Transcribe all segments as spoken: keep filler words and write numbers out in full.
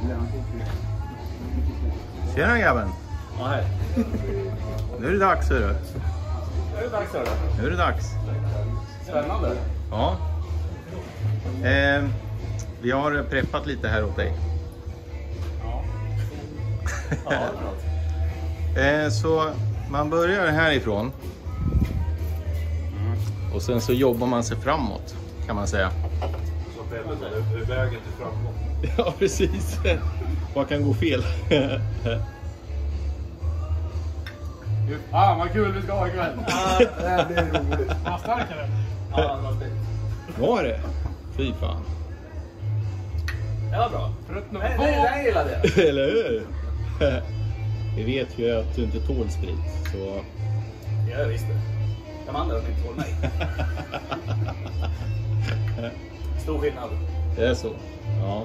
Tjena grabben. Ja, hej. Nu är det dags, hörru. Nu är det dags, hörru. Nu är det dags. Spännande. Ja. Eh, vi har preppat lite här åt dig. Ja. Ja, det är något. Eh, så man börjar härifrån. Och sen så jobbar man sig framåt, kan man säga. Så det är vägen till framgång. Ja, precis. Vad kan gå fel? Ah, vad kul vi ska ha ikväll. Ja, det blir roligt. Vad starkare. Ja, det var spett. Var det? Fy fan. Det var bra. Nej, nej, jag gillade det. Eller hur? Vi vet ju att du inte tål sprit, så... Jag visste det. De andra har inte tål mig. Stor skillnad. Det är så. Ja.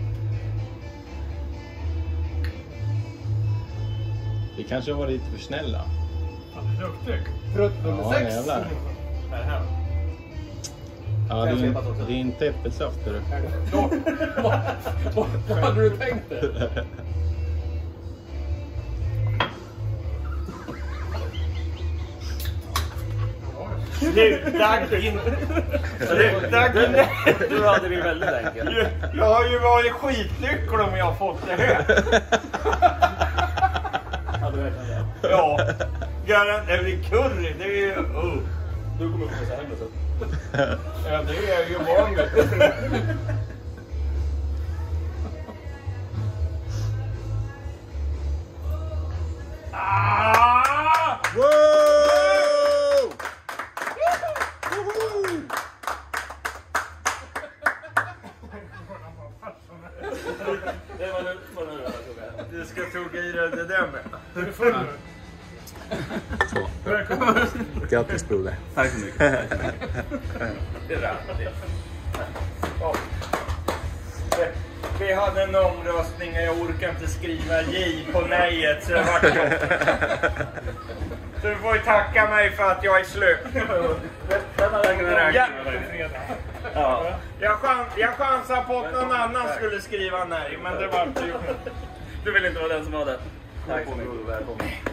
Vi kanske var lite för snälla. Han är duktig. Frukt nummer Ja, sex. jävlar. Här, här. Ja, det är, det är inte äppelsaft, är det? Vad vad hade du tänkt dig? Sluta din... Sluta din... Du hade det väldigt enkelt. Jag har ju varit skitlycklig om jag har fått det här. Hade du verkligen det? Ja. Garant, det blir curry. Det är ju... Oh. Du kommer få så här med så. Ja, det är ju vanligt. Ah! Wow! Det var nu får du göra, tror jag. Du ska tugga i dig det där med. Du är full nu. Så. Grattis, broder. Tack så mycket. Det där. Ja. Vi hade en omröstning och jag orkar inte skriva J på nejet, så det vart jobbigt. Så du får ju tacka mig för att jag är slut. Den hade jag kunnat räkna med. Ja. Jag, chans, jag chansade på att någon annan skulle skriva nej, men det var inte gjort. Du vill inte vara den som har det. Tack så mycket. Välkommen.